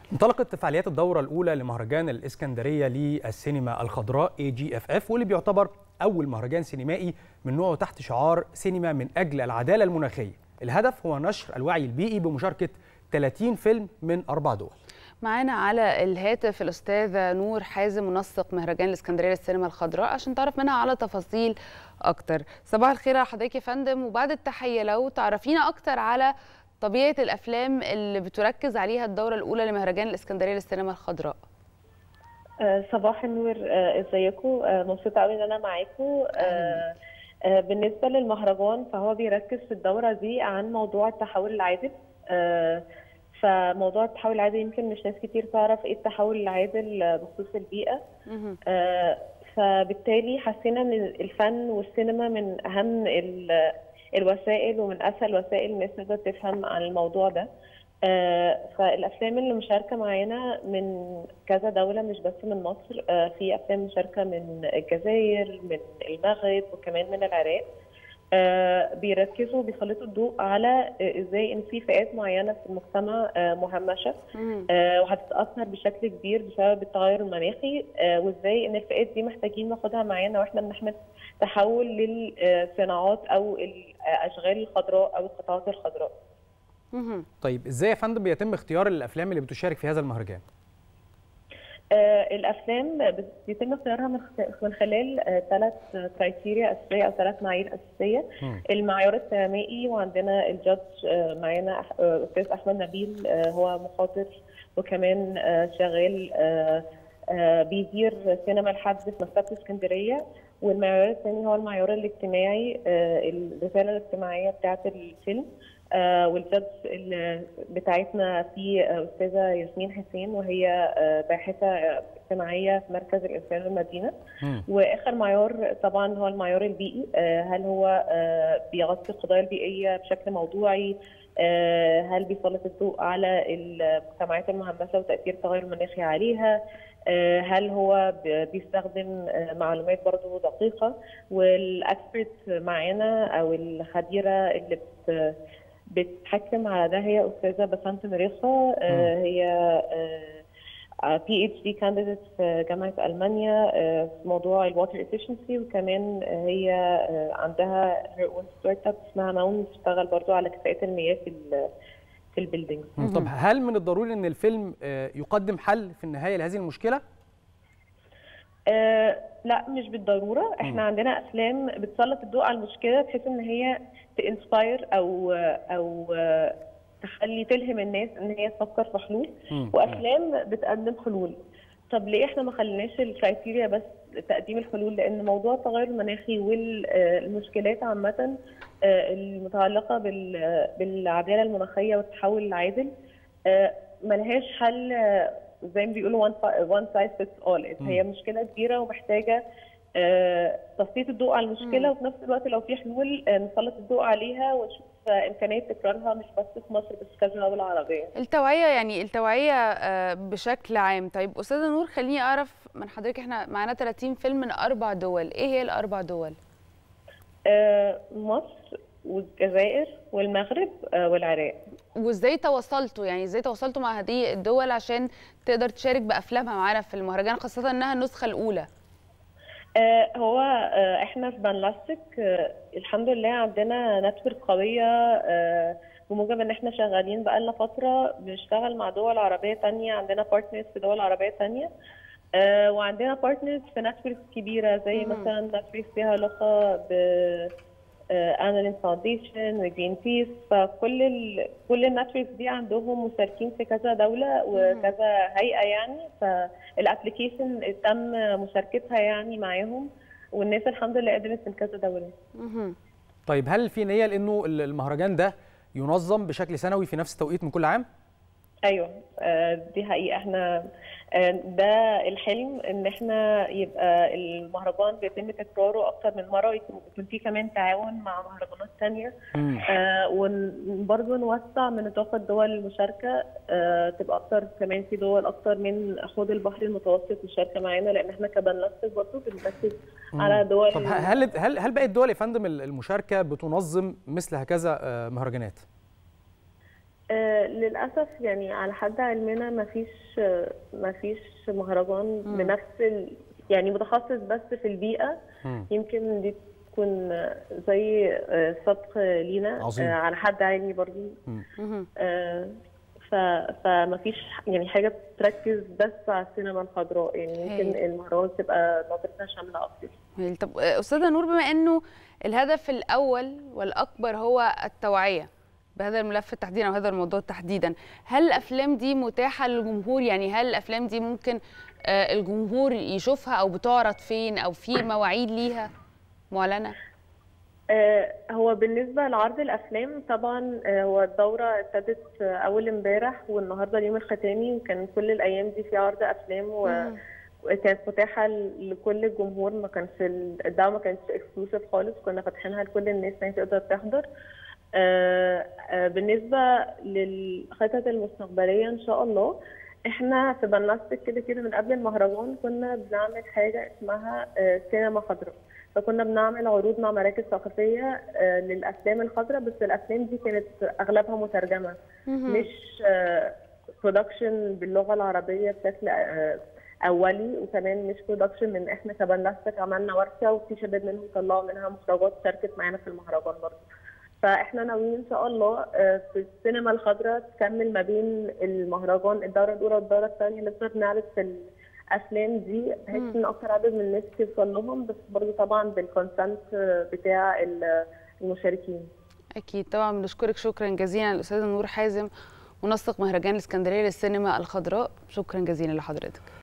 انطلقت فعاليات الدورة الأولى لمهرجان الإسكندرية للسينما الخضراء AGFF، واللي بيعتبر أول مهرجان سينمائي من نوعه تحت شعار سينما من أجل العدالة المناخية. الهدف هو نشر الوعي البيئي بمشاركة 30 فيلم من 4 دول. معانا على الهاتف الأستاذة نور حازم، منسق مهرجان الإسكندرية للسينما الخضراء، عشان تعرف منها على تفاصيل أكتر. صباح الخير على حضرتك يا فندم، وبعد التحية لو تعرفينا أكتر على طبيعة الأفلام اللي بتركز عليها الدورة الأولى لمهرجان الإسكندرية للسينما الخضراء. صباح النور، ازيكم؟ مبسوطة قوي ان انا معاكم. بالنسبة للمهرجان فهو بيركز في الدورة دي عن موضوع التحول العادل. فموضوع التحول العادل يمكن مش ناس كتير تعرف ايه التحول العادل بخصوص البيئة. فبالتالي حسينا ان الفن والسينما من اهم الوسائل ومن اسهل وسائل الناس تقدر تفهم عن الموضوع ده. فالافلام اللي مشاركه معانا من كذا دوله، مش بس من مصر. في افلام مشاركه من الجزائر، من المغرب، وكمان من العراق. بيركزوا بيسلطوا الضوء على ازاي ان في فئات معينه في المجتمع مهمشه وهتتاثر بشكل كبير بسبب التغير المناخي، وازاي ان الفئات دي محتاجين ناخدها معانا واحنا بنحمل تحول للصناعات او الاشغال الخضراء او القطاعات الخضراء. طيب ازاي يا فندم بيتم اختيار الافلام اللي بتشارك في هذا المهرجان؟ الافلام بيتم اختيارها من خلال 3 كرايتيريا اساسيه او 3 معايير اساسيه. المعيار السينمائي، وعندنا الجادج معانا استاذ احمد نبيل، هو مخاطر وكمان شغال بيدير سينما الحدث في مكتبه اسكندريه. والمعيار الثاني هو المعيار الاجتماعي، الرساله الاجتماعيه بتاعه الفيلم. والجادج بتاعتنا في استاذه ياسمين حسين، وهي باحثه اجتماعيه في مركز الانسان والمدينه. واخر معيار طبعا هو المعيار البيئي، هل هو بيغطي القضايا البيئيه بشكل موضوعي، هل بيسلط الضوء على المجتمعات المهمشه وتاثير التغير المناخي عليها، هل هو بيستخدم معلومات برضو دقيقه. والاكسبرت معانا او الخبيره اللي بتحكم على ده هي استاذه بسنت مريخه، هي PhD candidate في جامعه المانيا في موضوع الواتر efficiency، وكمان هي عندها her own ستارت اب اسمها ماون، بتشتغل برضو على كفاءه المياه في البيلدينجز. طب هل من الضروري ان الفيلم يقدم حل في النهايه لهذه المشكله؟ لا، مش بالضروره. احنا عندنا افلام بتسلط الضوء على المشكله بحيث ان هي تنسباير او تلهم الناس ان هي تفكر في حلول، وافلام بتقدم حلول. طب ليه احنا ما خليناش الكرايتيريا بس تقديم الحلول؟ لان موضوع التغير المناخي والمشكلات عامه المتعلقه بالعداله المناخيه والتحول العادل ملهاش حل زي ما بيقولوا one size fits all. هي مشكله كبيره ومحتاجه تسليط الضوء على المشكله، وفي نفس الوقت لو في حلول نسلط الضوء عليها ونشوف امكانيه تكرارها مش بس في مصر بس في كذا دوله عربيه. التوعيه بشكل عام. طيب استاذه نور، خليني اعرف من حضرتك، احنا معانا 30 فيلم من 4 دول، ايه هي ال4 دول؟ مصر والجزائر والمغرب والعراق. وازاي تواصلتوا مع هذه الدول عشان تقدر تشارك بافلامها معانا في المهرجان، خاصه انها النسخه الاولى؟ هو احنا في بانلاستيك الحمد لله عندنا نتورك قويه، بموجب ان احنا شغالين بقالنا فتره بنشتغل مع دول عربيه ثانيه، عندنا بارتنرز في دول عربيه ثانيه، وعندنا بارتنرز في نتورك كبيره زي مثلا نتورك فيها علاقه ب انالين فاونديشن وجرين بيس. فكل النتوركس دي عندهم مشاركين في كذا دوله وكذا هيئه يعني، فالابلكيشن تم مشاركتها يعني معاهم، والناس الحمد لله قدمت من كذا دوله. طيب هل في نيه لانه المهرجان ده ينظم بشكل سنوي في نفس التوقيت من كل عام؟ ايوه، دي حقيقه. احنا ده الحلم ان احنا يبقى المهرجان بيتم تكراره اكتر من مره، ويكون في كمان تعاون مع مهرجانات ثانيه، وبرضه نوسع من نطاق الدول المشاركه، تبقى اكتر كمان في دول اكتر من حوض البحر المتوسط مشاركه معانا، لان احنا كبنلاستيك برضه بنركز على دول. طب هل باقي الدول يا فندم المشاركه بتنظم مثل هكذا مهرجانات؟ للأسف يعني على حد علمنا مفيش مهرجان بنفس يعني متخصص بس في البيئة. يمكن دي تكون زي سبق لينا على حد علمي برضو. فمفيش يعني حاجة بتركز بس على السينما الخضراء، يعني يمكن المهرجان تبقى نظرتها شاملة أكتر. طب أستاذة نور، بما إنه الهدف الأول والأكبر هو التوعية بهذا الملف تحديدا او هذا الموضوع تحديدا، هل الافلام دي متاحه للجمهور؟ يعني هل الافلام دي ممكن الجمهور يشوفها او بتعرض فين او في مواعيد ليها معلنه؟ هو بالنسبه لعرض الافلام طبعا هو الدوره ابتدت اول امبارح والنهارده اليوم الختامي، وكان كل الايام دي في عرض افلام وكانت متاحه لكل الجمهور. ما كانش الدعوه ما كانتش اكسكلوسيف خالص، كنا فاتحينها لكل الناس ان تقدر تحضر. بالنسبه للخطط المستقبليه ان شاء الله، احنا في بنلاستيك كده من قبل المهرجان كنا بنعمل حاجه اسمها سينما خضراء، فكنا بنعمل عروض مع مراكز ثقافيه للافلام الخضراء، بس الافلام دي كانت اغلبها مترجمه مش برودكشن باللغه العربيه بشكل اولي، وكمان مش برودكشن من احنا كبنلاستيك عملنا ورشه وفي شباب منهم طلعوا منها مخرجات شاركت معانا في المهرجان برضه. فاحنا ناويين ان شاء الله في السينما الخضراء تكمل ما بين المهرجان الدوره الاولى والدوره الثانيه، نقدر نعرض في الافلام دي بحيث ان اكثر عدد من الناس يوصل لهم، بس برضه طبعا بالكونسنت بتاع المشاركين. اكيد طبعا. بنشكرك شكرا جزيلا الاستاذه نور حازم، منسق مهرجان الاسكندريه للسينما الخضراء. شكرا جزيلا لحضرتك.